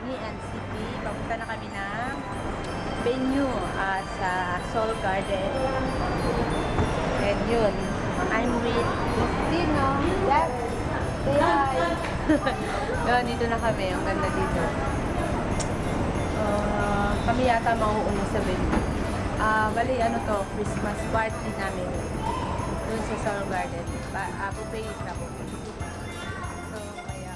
me and CP. Papunta na kami ng venue sa Seoul Garden. And yun, I'm with Dino. Yes. Say hi. Yun, dito na kami. Ang ganda dito. Kami yata mauuna sa venue. Bali, ano to, Christmas party namin. Doon sa Seoul Garden. Buffet na po. So, kaya.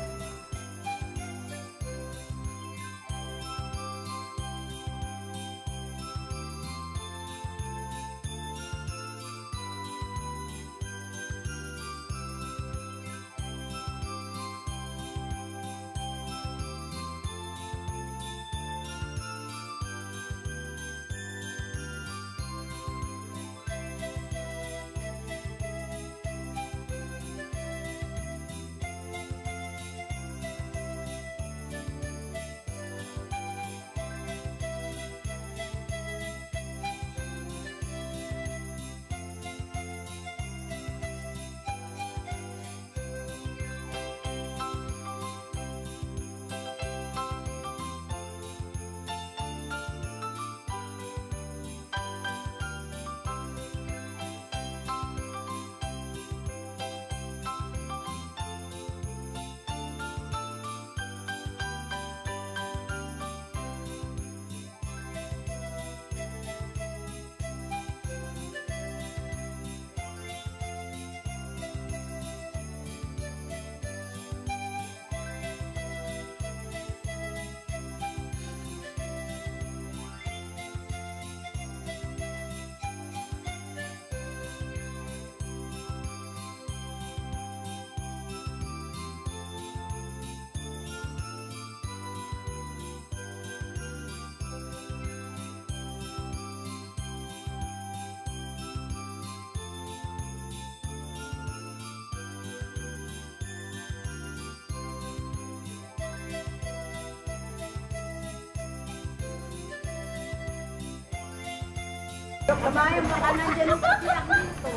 Kamayan, baka nandiyan ang papiyak dito.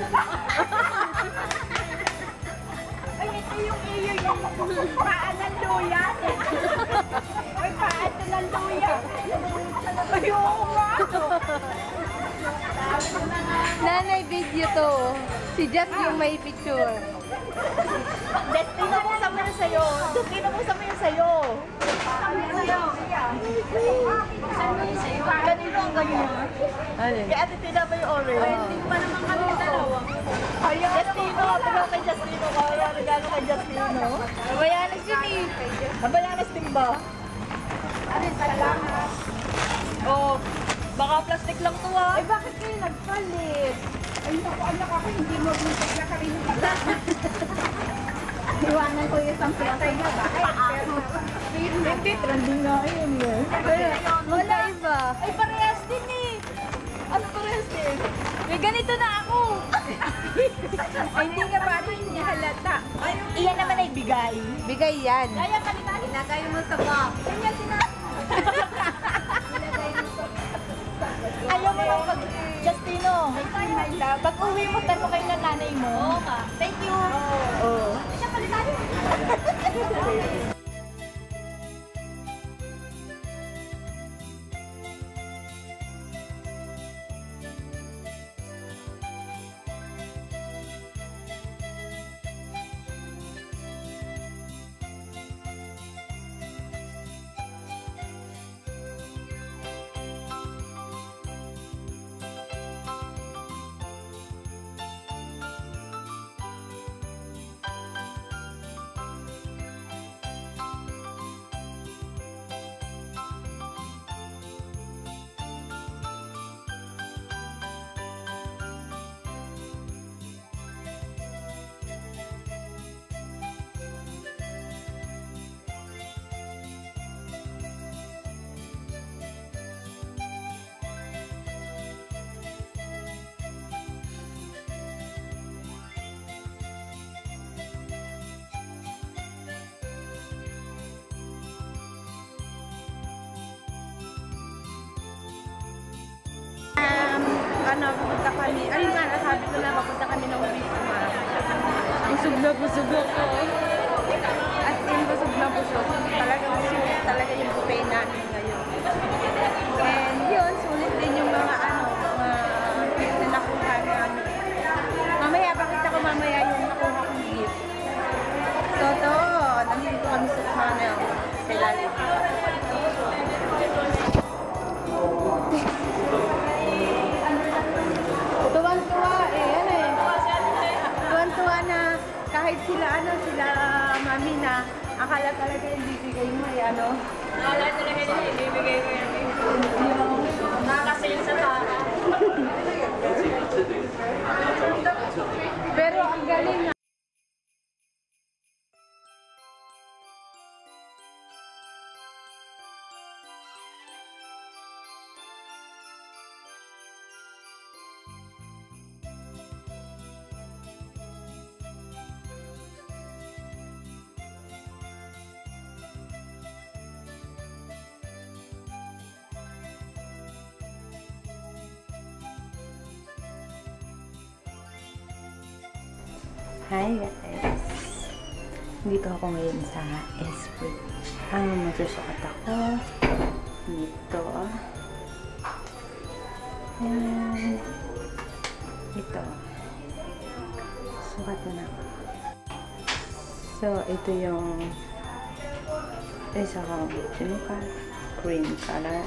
Ay, ito yung iyo yung paan ng luya. Ay, paan ito ng luya. Ay, oo nga. Nanay video to. Si Jeff yung may picture. Destino mo sa mga sa'yo. Destino mo sa mga sa'yo. Kanino ang ganyan? Kaya Ate Tina ba yung orange? Ay, hindi pa naman kami dalawa. Destino, pero kay Justino. Kaya regalo kay Justino. Nabayanas yun eh. Nabayanas din ba? Ano, salamat. Oh, baka plastic lang to ah. Eh, bakit kayo nagpalit? Ay, naku, anak ako, hindi mo buntag na kami ng pala. Iwanan ko yung isang plastic na ba? Hindi, trending na yun eh. Wala iba. Ay, parehas din eh. Ano parehas din? May ganito na ako. Ay, hindi nga ba niya halata? Iyan naman ay bigay. Bigay yan. Kaya kalitali. Ilagay mo sa box. Kanya sina. Ayaw mo lang pag Justino. Pag uwi mo, tanong kayo na nanay mo. Oo ka. Thank you. Oo. Siya kalitali. Pupunta kami. Ayun nga, nasabi ko na papunta kami ng Wisma. Busog na busog ako. As in, busog na busog. Talagang sila mami na akala talaga hindi bigay mo ano. Akala talaga nila ibibigay ko yan. Nakakasail sa tara. Pero ang galing na. Hi guys! Dito ako ngayon sa Esprit. Magsusukat ako dito. Ayan. Ito. Sukat na ako. So, ito yung isa kong sinukat. Cream color.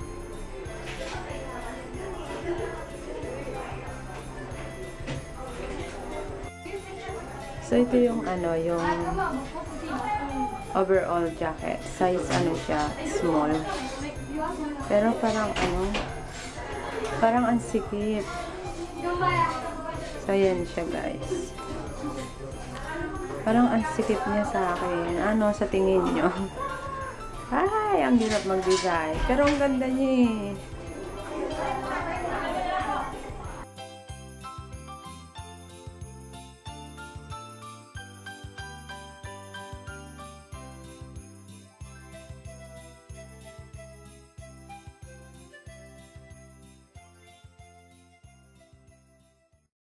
So, ito yung yung overall jacket. Size siya, small. Pero parang parang ang sikip. So, yan siya guys. Parang ang sikip niya sa akin. Sa tingin nyo? Ay, ang hirap mag-design. Pero ang ganda niya eh.